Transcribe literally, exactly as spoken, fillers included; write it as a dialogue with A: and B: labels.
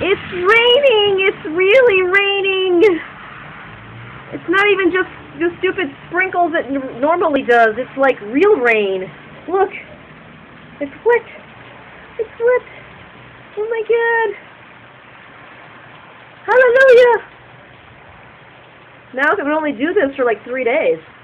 A: It's raining! It's really raining! It's not even just the stupid sprinkles it n normally does. It's like real rain. Look! It's wet! It's wet! Oh my god! Hallelujah! Now it would only do this for like three days.